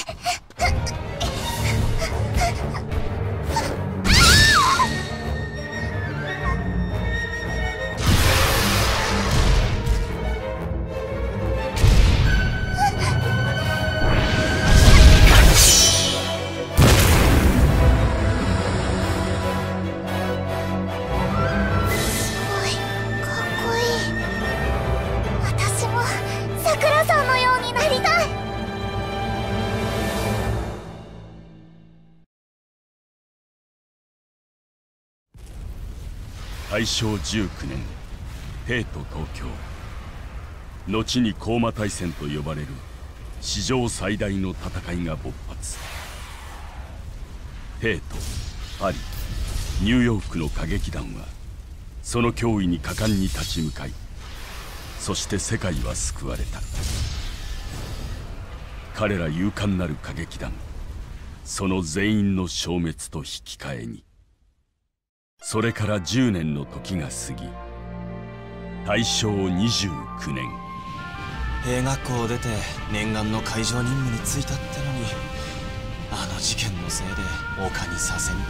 大正19年、帝都東京、後に高麗大戦と呼ばれる史上最大の戦いが勃発。帝都、パリ、ニューヨークの歌劇団はその脅威に果敢に立ち向かい、そして世界は救われた。彼ら勇敢なる歌劇団、その全員の消滅と引き換えに、それから10年の時が過ぎ、大正29年。 兵学校を出て念願の海上任務に就いたってのに、あの事件のせいで丘に左遷か。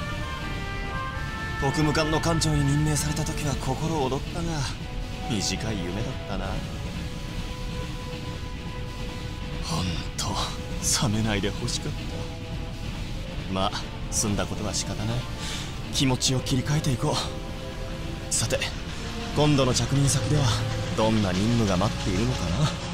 特務官の艦長に任命された時は心躍ったが、短い夢だったな。ほんと冷めないでほしかった。まあ済んだことは仕方ない。気持ちを切り替えていこう。さて、今度の着任先ではどんな任務が待っているのかな。